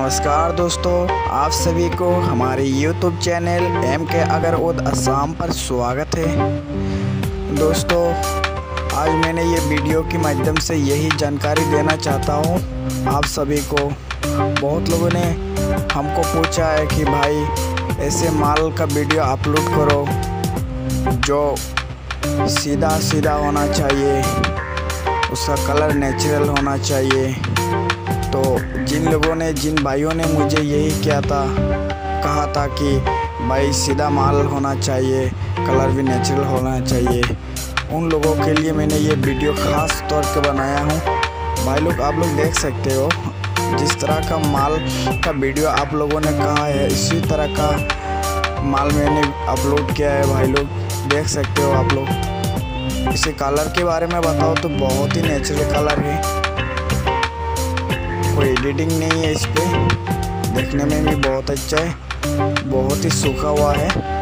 नमस्कार दोस्तों, आप सभी को हमारे YouTube चैनल MK अग्रउद असम पर स्वागत है। दोस्तों, आज मैंने ये वीडियो के माध्यम से यही जानकारी देना चाहता हूँ आप सभी को। बहुत लोगों ने हमको पूछा है कि भाई ऐसे माल का वीडियो अपलोड करो जो सीधा सीधा होना चाहिए, उसका कलर नेचुरल होना चाहिए। तो जिन भाइयों ने मुझे यही कहा था कि भाई सीधा माल होना चाहिए, कलर भी नेचुरल होना चाहिए, उन लोगों के लिए मैंने ये वीडियो ख़ास तौर पे बनाया हूँ। भाई लोग, आप लोग देख सकते हो जिस तरह का माल का वीडियो आप लोगों ने कहा है, इसी तरह का माल मैंने अपलोड किया है। भाई लोग देख सकते हो आप लोग। इसे कलर के बारे में बताओ तो बहुत ही नेचुरल कलर है, कोई एडिटिंग नहीं है इस पे। देखने में भी बहुत अच्छा है, बहुत ही सूखा हुआ है।